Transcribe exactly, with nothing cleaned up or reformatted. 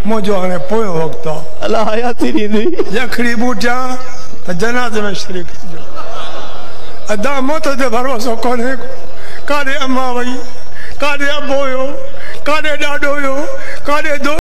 मुझो हाणे पोयो वक़्तु आहे अल्लाह हयाती ॾींदी यखड़ी बूटिया त जनाज़े में शरीक थिजो अदा मौत ते भरोसो कोन्हे काॾे अम्मा वई काॾे अबो हुयो काॾे ॾाॾो हुयो काॾे